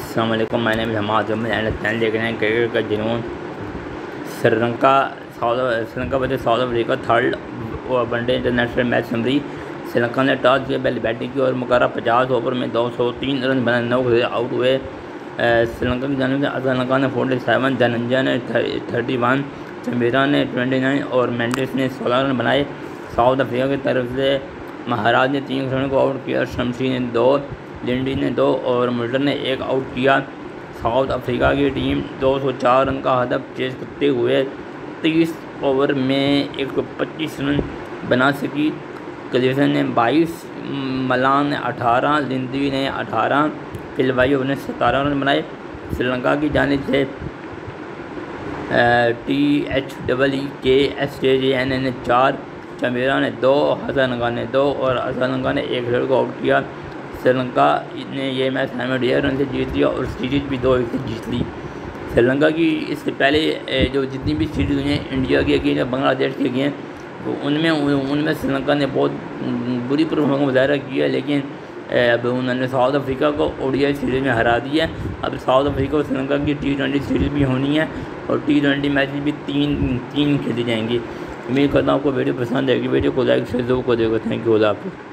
अस्सलाम वालेकुम, my name is Hamad and channel देख रहे हैं क्रिकेट का जुनून। Sri Lanka versus South Africa third one day international match summary. Sri Lanka ने टॉस किया, पहले बैटिंग की और मुकर्रर 50 ओवर में 203 रन बनाए, 9 से आउट हुए। श्रीलंका की जानिब से अजहर ने 47, धनंजय ने 31, चंबेरा ने 29 और मेंडिस ने 16 रन बनाए। साउथ अफ्रीका की तरफ से महाराज ने 3 रन को आउट किया, शमशी ने 2, लिंडी ने 2 और मुल्टर ने 1 आउट किया। साउथ अफ्रीका की टीम 204 रन का हदफ चेज करते हुए 30 ओवर में 125 रन बना सकी। कलिसन ने 22, मलान ने 18, लिंडी ने 18, फिलवाइयो ने 17 रन बनाए। श्रीलंका की जानिब से THEEKSJN ने 4, चंबेरा ने 2, हसनगा ने 2 और अजहर ने 1 रन को आउट किया। श्रीलंका ने यह मैच 100 रन से जीत लिया और सीरीज भी 2-1 से जीत ली। श्रीलंका की इससे पहले जो जितनी भी सीरीज हुई हैं, इंडिया की गई हैं, बांग्लादेश की गई हैं, तो उनमें श्रीलंका ने बहुत बुरी परफॉर्मेंस मुजाहरा किया, लेकिन अब उन्होंने साउथ अफ्रीका को ODI सीरीज़ में हरा दिया। अब साउथ अफ्रीका और श्रीलंका की T20 सीरीज़ भी होनी है और T20 मैच भी तीन खेली जाएंगी। उम्मीद करता हूँ आपको वीडियो पसंद आएगी। वीडियो को लाइक शेयर जरूर कर देगा। Thank you. अल्लाह हाफ़िज़।